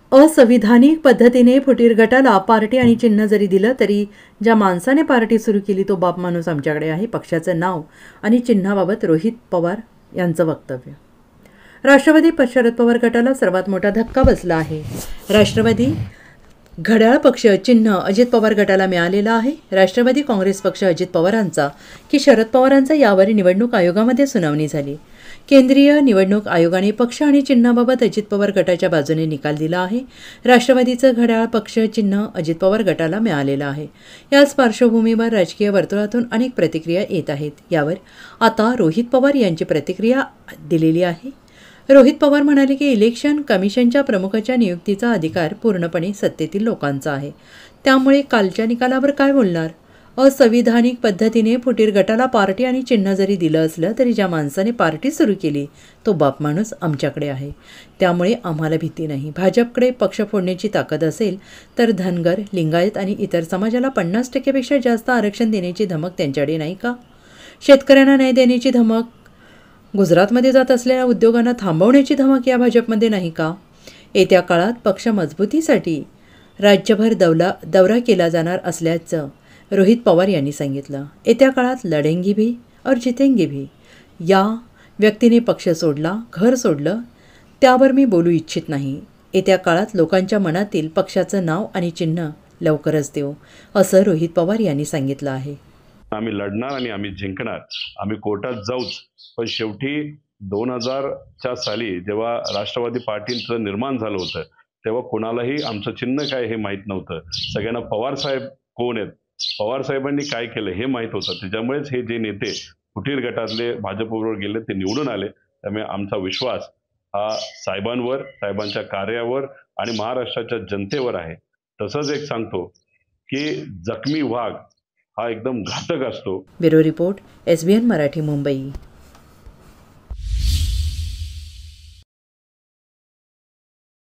असंविधानिक पद्धतीने फुटीर गटाला पार्टी आणि चिन्ह जरी दिलं तरी ज्या माणसाने पार्टी सुरू केली तो बाप माणूस आमच्याकडे आहे. पक्षाचं नाव आणि चिन्हाबाबत रोहित पवार यांचं वक्तव्य. राष्ट्रवादी शरद पवार गटाला सर्वात मोठा धक्का बसला आहे. राष्ट्रवादी घड्याळ पक्ष चिन्ह अजित पवार गटाला मिळालेलं आहे. राष्ट्रवादी काँग्रेस पक्ष अजित पवारांचा की शरद पवारांचा यावर निवडणूक आयोगामध्ये सुनावणी झाली. केंद्रीय निवडणूक आयोगाने पक्ष आणि चिन्हाबाबत अजित पवार गटाच्या बाजूने निकाल दिला आहे. राष्ट्रवादीचं घड्याळ पक्ष चिन्ह अजित पवार गटाला मिळालेलं आहे. याच पार्श्वभूमीवर राजकीय वर्तुळातून अनेक प्रतिक्रिया येत आहेत. यावर आता रोहित पवार यांची प्रतिक्रिया दिलेली आहे. रोहित पवार म्हणाले की इलेक्शन कमिशनच्या प्रमुखाच्या नियुक्तीचा अधिकार पूर्णपणे सत्तेतील लोकांचा आहे. त्यामुळे कालच्या निकालावर काय बोलणार? असंविधानिक पद्धतीने फुटीर गटाला पार्टी आणि चिन्ह जरी दिलं असलं तरी ज्या माणसाने पार्टी सुरू केली तो बाप माणूस आमच्याकडे आहे. त्यामुळे आम्हाला भीती नाही. भाजपकडे पक्ष फोडण्याची ताकद असेल तर धनगर, लिंगायत आणि इतर समाजाला 50% जास्त आरक्षण देण्याची धमक त्यांच्याकडे नाही का? शेतकऱ्यांना न्याय देण्याची धमक, गुजरातमध्ये जात असलेल्या उद्योगांना थांबवण्याची धमक या भाजपमध्ये नाही का? येत्या काळात पक्ष मजबूतीसाठी राज्यभर दौरा केला जाणार असल्याचं रोहित पवार यांनी सांगितलं. येत्या काळात लढेंगी भी और जितेंगी भी. या व्यक्तीने पक्ष सोडला, घर सोडलं, त्यावर मी बोलू इच्छित नाही. येत्या काळात लोकांच्या मनातील पक्षाचं नाव आणि चिन्ह लवकरच देऊ, असं रोहित पवार यांनी सांगितलं आहे. आम्ही लढणार आणि आम्ही जिंकणार. आम्ही कोर्टात जाऊच, पण शेवटी 2000च्या साली जेव्हा राष्ट्रवादी पार्टीचं निर्माण झालं होतं तेव्हा कोणालाही आमचं चिन्ह काय हे माहीत नव्हतं. सगळ्यांना पवार साहेब कोण आहेत, पवार साहेबांनी काय केलं हे माहीत होतं. त्याच्यामुळेच हे जे नेते फुटीर गटातले भाजपबरोबर गेले ते निवडून आले. त्यामुळे आमचा विश्वास हा साहेबांवर, साहेबांच्या कार्यावर आणि महाराष्ट्राच्या जनतेवर आहे. तसंच एक सांगतो की जखमी वाघ हा एकदम घातक असतो. Bureau report, SBN Marathi, Mumbai.